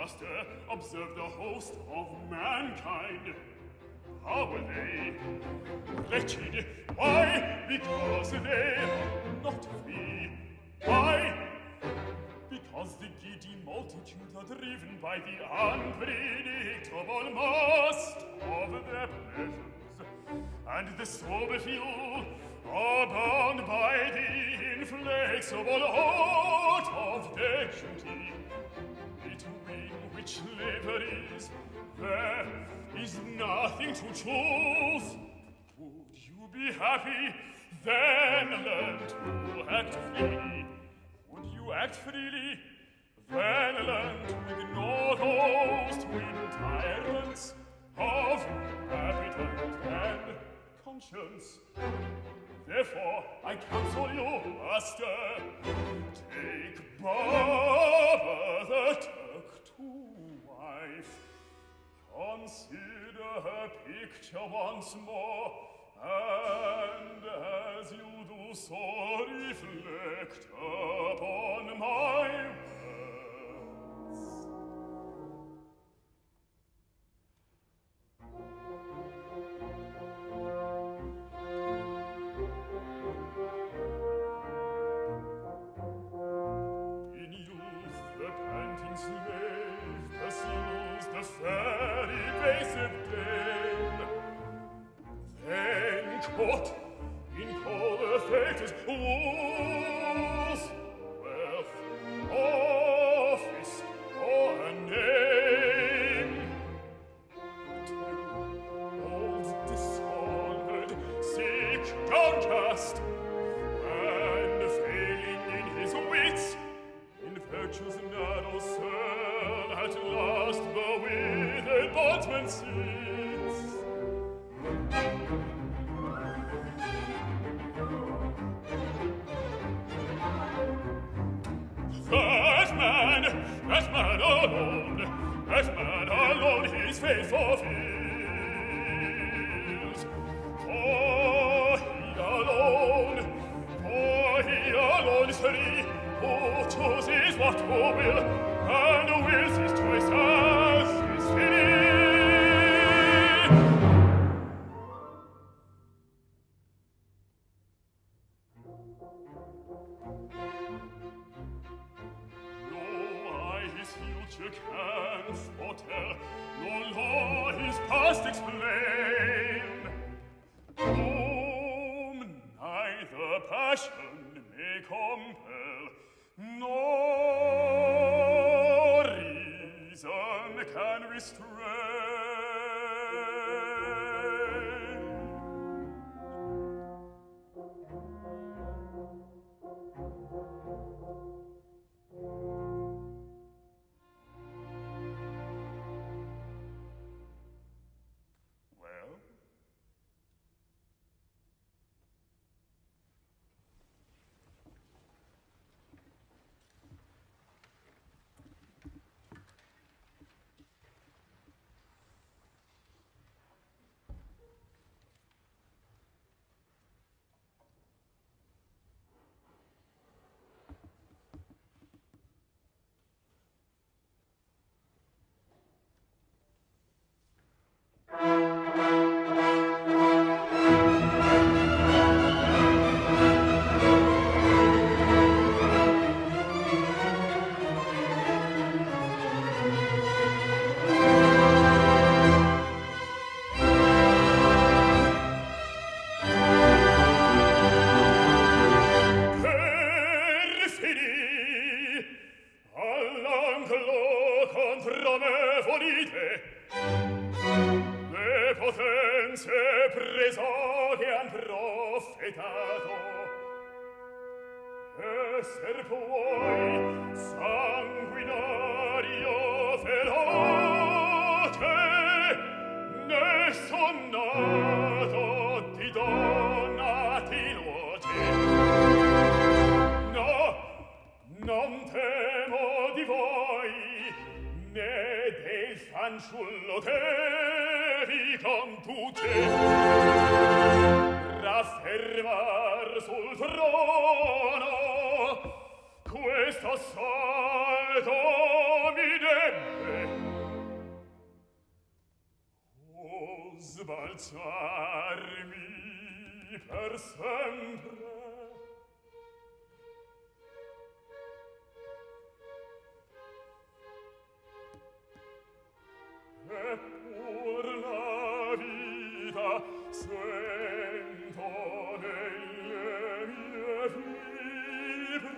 master, observe the host of mankind. How are they? Wretched. Why? Because they are not free. Why? Because the giddy multitude are driven by the unpredictable must of their pleasures, and the sober few are bound by the inflexible heart of their duty. Between which labours there is nothing to choose. Would you be happy? Then learn to act freely. Would you act freely? Then learn to ignore those twin tyrants of appetite and conscience. Therefore, I counsel you, master, take Barbara the Turk to wife. Consider her picture once more, and as you do so, reflect upon my words. In youth, the panting slave pursues the fairy evasive dame. Then caught in poor fate's woes, wealth, office, or a name, till old dishonored, sick, downcast, and failing in his wits, in virtue's narrow cell, at last the withered bondsman sits. That man alone his faith fulfills. For he alone is free, who chooses what who will, and wills his choice as his fate. Can foretell, nor law his past explain, whom neither passion may compel, nor reason can restrain. Fanciullo che vi conduce, raffermar sul trono questo salto mi debbe per sempre. Eppur la vita sento nelle mie fibre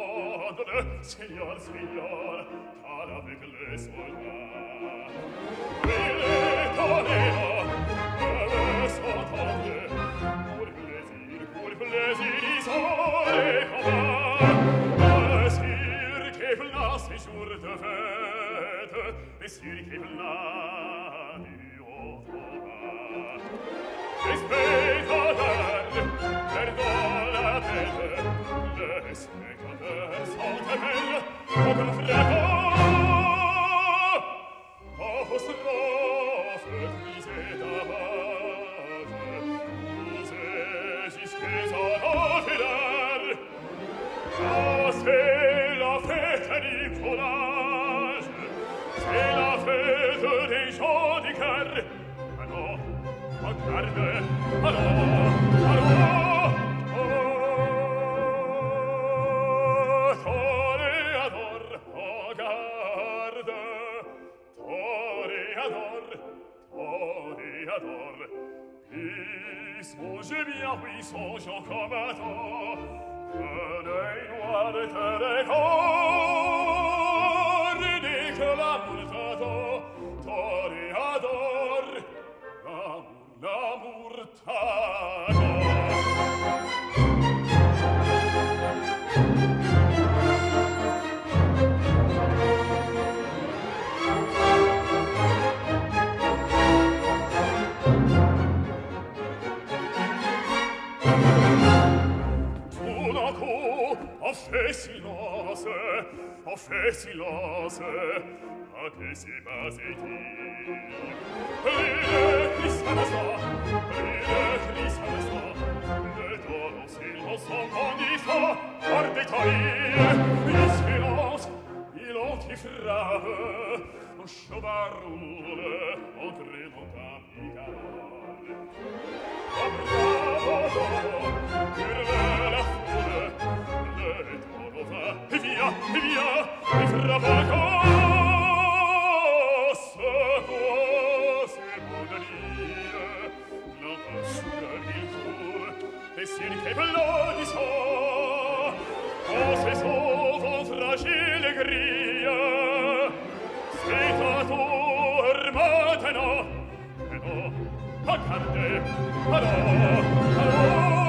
Seigneur, Seigneur, car avec les soldats ces jours de fête, et celui qui v'là du haut au bas. Les spectateurs perdent la tête, les spectateurs sont belles, aucun frère. Apostrophe grisée d'avage, osez jusqu'à la village. Ah, c'est la fête du collage, c'est la fête des gens du cœur. Allons, regarde, allons, allons, toréador, regarde, toréador, il songe bien, oui, songe en combattant, un œil noir te décore, dès que l'amour t'attend, toréador, l'amour t'adore. On fait silence, à que c'est pas été. Le Christ à l'instant, le Christ à l'instant, le taureau silence en grandissant, par des tailles, il silence, il antifrave, au cheval roule, entre mon capicarole. Oh bravo, hurle la foule, le taureau va, et via, et frappa c'est beau de lire, l'entend sous il court, et s'il qu'applaudissant, en ses sauvants fragiles grilles, c'est à tour maintenant, et non, regardez, allons, allons,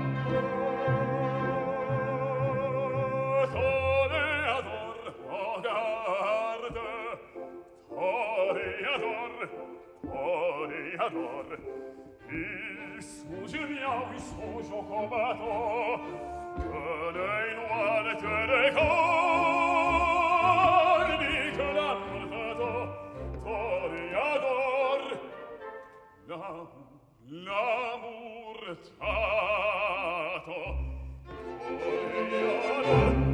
toréador, il songe bien, oui, songe au combattant, que l'œil noir te décore, dit que l'amour t'attend, toréador, l'amour t'attend, toréador.